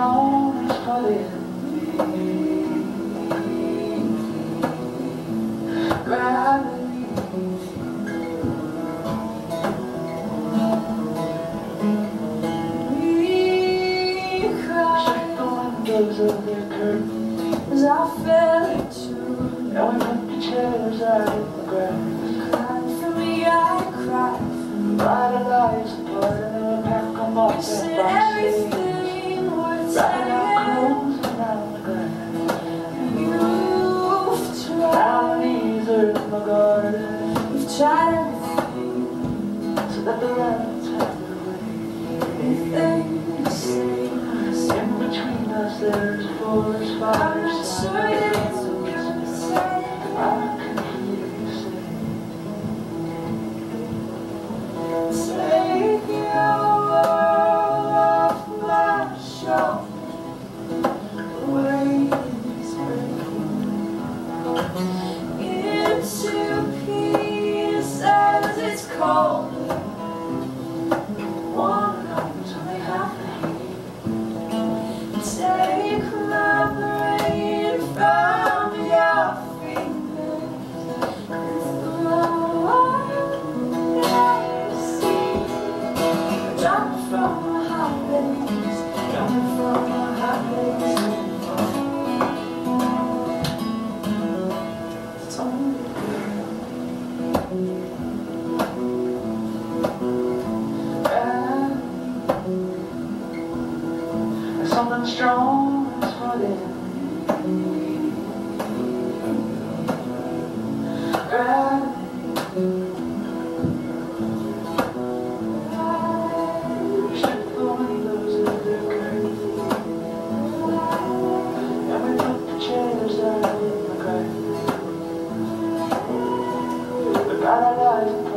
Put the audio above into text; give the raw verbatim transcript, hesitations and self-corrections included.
strong as falling. Gravity. We cried. Shut the windows of their curtains as I fell into. And we put the chairs out in the grass. Cried for me, I cried for me. Bright our lives apart and then we pack them up and said everything worth wrapping our saying. clothes around the grass. You've tried. Our knees are in the garden. You've tried everything. So that the rats have their way. Everything you say. In between us there's a forest fire. I'm not sure that it's what you're saying. I can hear you say. Take your world off my shoulder. The weight is breaking into pieces as it's cold. One knows when they have to hate. Take my brain from your fingers. It's the one I see. Jumping from a high place, jumping from a high place. It's only And something strong is falling. Shut the windows of their curtains and we put the chairs out in the grass. We got our lives